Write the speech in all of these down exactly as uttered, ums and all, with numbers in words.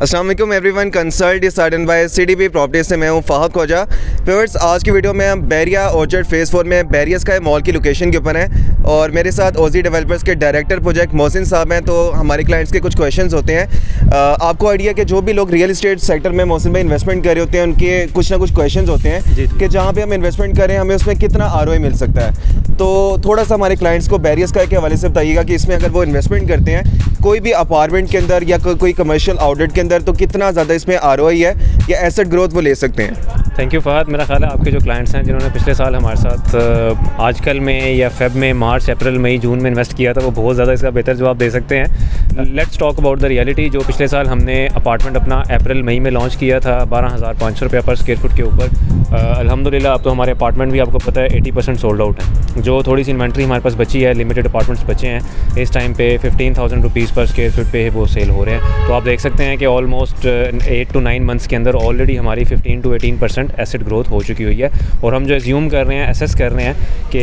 अस्सलाम वालेकुम everyone, consult is started by CDP properties से मैं हूं फ़ाहद ख्वाजा। व्यूअर्स, आज की वीडियो में हम बैरिया ऑर्चर्ड फेज़ फोर में बैरिया स्काई मॉल की लोकेशन के ऊपर हैं और मेरे साथ ओजी डेवलपर्स के डायरेक्टर प्रोजेक्ट मोहसिन साहब हैं। तो हमारे क्लाइंट्स के कुछ क्वेश्चंस होते हैं। आ, आपको आइडिया कि जो भी लोग रियल इस्टेट सेक्टर में मोहसिन भाई इन्वेस्टमेंट कर रहे होते हैं उनके कुछ ना कुछ क्वेश्चन होते हैं कि जहाँ पर हम इन्वेस्टमेंट करें हमें उसमें कितना आर ओ आई मिल सकता है। तो थोड़ा सा हमारे क्लाइंट्स को बैरिया स्काई के हवाले से बताइएगा कि इसमें अगर वो इन्वेस्टमेंट करते हैं कोई भी अपार्टमेंट के अंदर या कोई कमर्शियल आउटलेट के अंदर, तो कितना ज़्यादा इसमें आर ओ आई है या एसेट ग्रोथ वो ले सकते हैं। Thank you Fahad. मेरा ख्याल है आपके जो क्लाइंट्स हैं जिन्होंने पिछले साल हमारे साथ आजकल में या फेब में, मार्च, अप्रैल, मई, जून में इन्वेस्ट किया था, वो बहुत ज़्यादा इसका बेहतर जवाब दे सकते हैं। Let's talk about the reality. जो पिछले साल हमने अपार्टमेंट अपना अप्रैल मई में लॉन्च किया था बारह हज़ार पाँच सौ रुपये पर स्क्वायर फुट के ऊपर। अल्हम्दुलिल्लाह अब तो हमारे अपार्टमेंट भी आपको पता है एटी परसेंट सोल्ड आउट है। जो थोड़ी सी इन्वेंट्री हमारे पास बची है, लिमिटेड अपार्टमेंट्स बचे हैं, इस टाइम पे fifteen thousand rupees per square foot पे वो सेल हो रहे हैं। तो आप देख सकते हैं कि almost eight to nine months के अंदर ऑलरेडी हमारी fifteen to eighteen percent asset growth हो चुकी हुई है। और हम जो एज्यूम कर रहे हैं, एसेस कर रहे हैं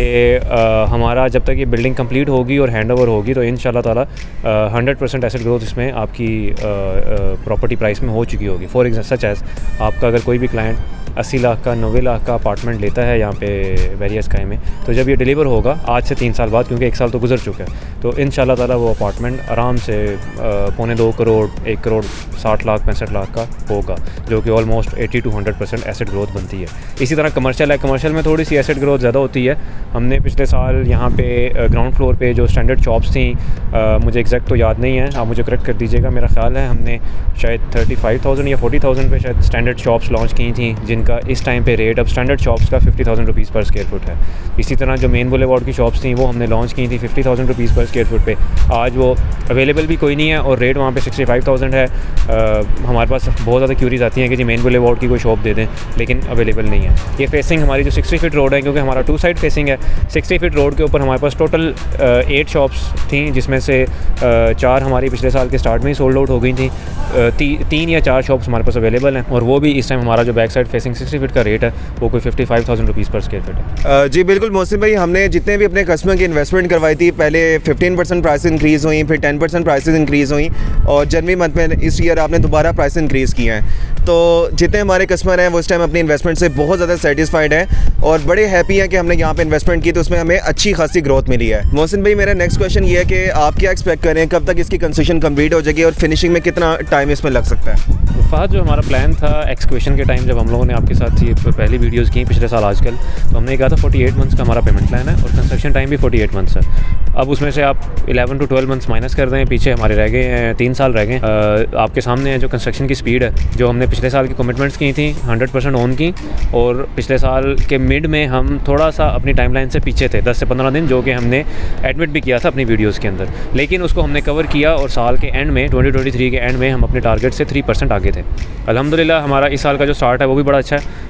कि हमारा जब तक ये बिल्डिंग कंप्लीट होगी और हैंड ओवर होगी तो इंशाल्लाह ताला हंड्रेड परसेंट एसेट ग्रोथ इसमें आपकी प्रॉपर्टी प्राइस में हो चुकी होगी। फॉर एग्जाम्पल सच एज़ आपका अगर कोई भी क्लाइंट अस्सी लाख का, नब्बे लाख का अपार्टमेंट लेता है यहाँ पे बैरिया स्काई में, तो जब ये डिलीवर होगा आज से तीन साल बाद, क्योंकि एक साल तो गुजर चुका है, तो इंशाल्लाह ताला वो अपार्टमेंट आराम से पौने दो करोड़ एक करोड़ साठ लाख पैंसठ लाख का होगा, जो कि almost eighty to hundred percent asset growth बनती है। इसी तरह कमर्शियल है, कमर्शियल में थोड़ी सी एसेट ग्रोथ ज़्यादा होती है। हमने पिछले साल यहाँ पे ग्राउंड फ्लोर पे जो स्टैंडर्ड शॉप्स थी, आ, मुझे एग्जैक्ट तो याद नहीं है, आप मुझे करेक्ट कर दीजिएगा, मेरा ख्याल है हमने शायद थर्टी फाइव थाउजेंड या फोर्टी थाउजेंड पे शायद स्टैंडर्ड शॉप्स लॉन्च की थी, जिनका इस टाइम पे रेट अब स्टैंडर्ड शॉप्स का fifty thousand rupees per square foot है। इसी तरह जो मेन बुलेवार्ड की शॉप्स थी वो हमने लॉन्च की थी fifty thousand rupees per square foot पे। आज वो अवेलेबल भी कोई नहीं है और रेट वहाँ पे सिक्सटी फाइव थाउजेंड है। आ, हमारे पास बहुत ज़्यादा क्यूरीज आती हैं कि जी मेन बुलेवार्ड की कोई शॉप दे दें, लेकिन अवेलेबल नहीं है। ये फेसिंग हमारी जो सिक्सटी फीट रोड है, क्योंकि हमारा टू साइड फेसिंग है, सिक्सटी फीट रोड के ऊपर हमारे पास टोटल एट शॉप्स थी, जिसमें से आ, चार हमारी पिछले साल के स्टार्ट में ही सोल्ड आउट हो गई थी। ती, तीन या चार शॉप्स हमारे पास अवेलेबल हैं और वो भी इस टाइम हमारा जो back side facing sixty feet का रेट है वो कोई fifty five thousand rupees per square feet है। जी बिल्कुल मोहसिन भाई, हमने जितने भी अपने कस्टमर की इन्वेस्टमेंट करवाई थी, पहले फिफ्टीन परसेंट प्राइस इंक्रीज़ हुई, फिर टेन परसेंट प्राइसेस इंक्रीज़ हुई और जनवरी मंथ में इस ईयर आपने दोबारा प्राइस इंक्रीज़ किए हैं। तो जितने हमारे कस्टमर हैं वो इस टाइम अपनी इन्वेस्टमेंट से बहुत ज़्यादा सेटिस्फाइड हैं और बड़े हैप्पी हैं कि हमने यहाँ पे इन्वेस्टमेंट की तो उसमें हमें अच्छी खासी ग्रोथ मिली है। मोहसिन भाई, मेरा नेक्स्ट क्वेश्चन ये है कि आप क्या एक्सपेक्ट करें, कब तक इसकी कंस्ट्रक्शन कंप्लीट हो जाएगी और फिनिशिंग में कितना टाइम इसमें लग सकता है? फ़हद, जो हमारा प्लान था एक्सक्वेशन के टाइम, जब हम लोगों ने आपके साथ ये पहली वीडियोस की पिछले साल आजकल, तो हमने कहा था अड़तालीस मंथ्स का हमारा पेमेंट प्लान है और कंस्ट्रक्शन टाइम भी अड़तालीस मंथ्स है। अब उसमें से आप eleven to twelve months minus कर दें, पीछे हमारे रह गए हैं तीन साल रह गए। आपके सामने है जो कंस्ट्रक्शन की स्पीड है, जो हमने पिछले साल की कमिटमेंट्स की थी हंड्रेड परसेंट ऑन की, और पिछले साल के मिड में हम थोड़ा सा अपनी टाइमलाइन से पीछे थे दस से पंद्रह दिन, जो कि हमने एडमिट भी किया था अपनी वीडियोज़ के अंदर, लेकिन उसको हमने कवर किया और साल के एंड में ट्वेंटी ट्वेंटी थ्री के एंड में हम अपने टारगेट से थ्री परसेंट आगे थे। अल्हम्दुलिल्लाह हमारा इस साल का जो स्टार्ट है वो भी बड़ा अच्छा है,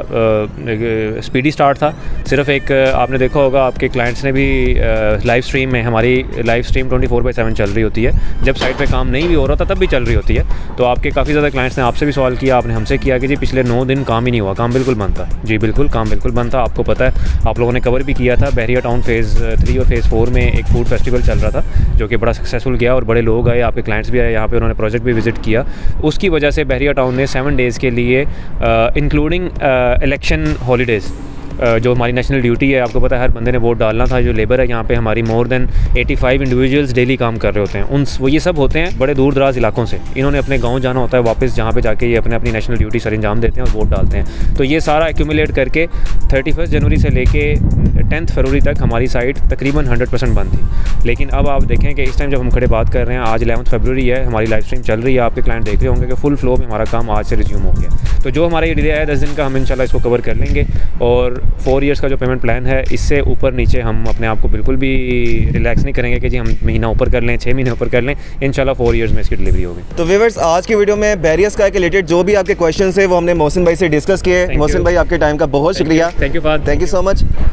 बड़ा स्पीडी स्टार्ट था। सिर्फ एक आपने देखा होगा, आपके क्लाइंट्स ने भी लाइव स्ट्रीम में, हमारी live stream twenty four by seven चल रही होती है, जब साइट पे काम नहीं भी हो रहा था तब भी चल रही होती है। तो आपके काफ़ी ज़्यादा क्लाइंट्स ने आपसे भी सवाल किया, आपने हमसे किया कि जी पिछले नौ दिन काम ही नहीं हुआ। काम बिल्कुल बंद था। जी बिल्कुल, काम बिल्कुल बंद था। आपको पता है, आप लोगों ने कवर भी किया था, बैरिया टाउन फेज़ थ्री और फेज़ फोर में एक फूड फेस्टिवल चल रहा था जो कि बड़ा सक्सेसफुल गया और बड़े लोग आए, आपके क्लाइंट्स भी आए यहाँ पे, उन्होंने प्रोजेक्ट भी विजिट किया। उसकी वजह से बैरिया टाउन ने सेवन डेज़ के लिए इंक्लूडिंग इलेक्शन हॉलीडेज़, जो हमारी नेशनल ड्यूटी है, आपको पता है हर बंदे ने वोट डालना था। जो लेबर है यहाँ पे हमारी मोर देन पचासी इंडिविजुअल्स डेली काम कर रहे होते हैं, उन वो ये सब होते हैं बड़े दूर दराज इलाकों से। इन्होंने अपने गांव जाना होता है वापस, जहाँ पे जाके ये अपने अपनी नेशनल ड्यूटी सर अंजाम देते हैं और वोट डालते हैं। तो ये सारा एक्यूमुलेट करके थर्टी फर्स्ट जनवरी से लेके टेंथ फरवरी तक हमारी साइट तकरीबन हंड्रेड परसेंट बंद थी। लेकिन अब आप देखें कि इस टाइम जब हम खड़े बात कर रहे हैं, आज इलेवंथ फरवरी है, हमारी लाइव स्ट्रीम चल रही है, आपके क्लाइंट देख रहे होंगे कि फुल फ्लो में हमारा काम आज से रिज्यूम हो गया। तो जो हमारा ये डिले है दस दिन का, हम इंशाल्लाह इसको कवर कर लेंगे और फोर ईयर्स का जो पेमेंट प्लान है, इससे ऊपर नीचे हम अपने आप को बिल्कुल भी रिलैक्स नहीं करेंगे कि जी हम महीना ऊपर कर लें, छः महीने ऊपर कर लें। इंशाल्लाह फोर ईयर्स में इसकी डिलीवरी होगी। तो व्यूअर्स, आज की वीडियो में बैरिया स्काई के रिलेटेड जो भी आपके क्वेश्चन है वो हमने मोहसिन भाई से डिस्कस किए। मोहसिन भाई, आपके टाइम का बहुत शुक्रिया। Thank you Fahad. Thank you so much. तो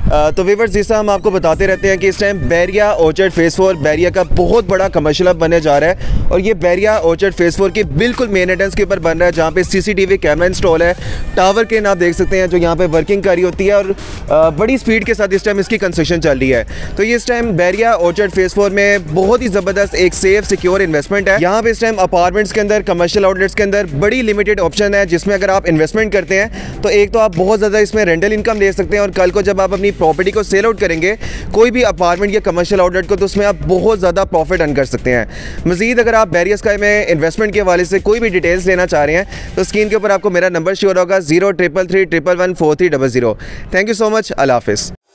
व्यूअर्स, जिससे हम आपको बताते रहते हैं कि इस time Bahria orchard phase four Bahria का बहुत बड़ा कमर्शियल हब बनने जा रहा है और ये बैरिया ऑर्चर्ड फेज़ फोर की बिल्कुल मेन एंट्रेंस के ऊपर बन रहा है, जहाँ पे सीसीटीवी कैमरा इंस्टॉल है। टावर के आप देख सकते हैं जो यहाँ पे वर्किंग कर रही होती है और बड़ी स्पीड के साथ इस टाइम इसकी कंस्ट्रक्शन चल रही है। तो ये इस time Bahria orchard phase four में बहुत ही ज़बरदस्त एक सेफ सिक्योर इन्वेस्टमेंट है। यहाँ पे इस टाइम अपार्टमेंट्स के अंदर, कमर्शियल आउटलेट्स के अंदर बड़ी लिमिटेड ऑप्शन है, जिसमें अगर आप इन्वेस्टमेंट करते हैं तो एक तो आप बहुत ज़्यादा इसमें रेंटल इनकम ले सकते हैं और कल को जब आप अपनी प्रॉपर्टी को सेल आउट करेंगे कोई भी अपार्टमेंट या कमर्शियल आउटलेट को, तो उसमें आप बहुत ज़्यादा प्रॉफिट अर्न कर सकते हैं। मज़ीद अगर आप बैरिया स्काई में इन्वेस्टमेंट के हवाले से कोई भी डिटेल्स लेना चाह रहे हैं तो स्क्रीन के ऊपर आपको मेरा नंबर शो होगा zero triple three triple one four three double zero. Thank you so much. Allah हाफिज़।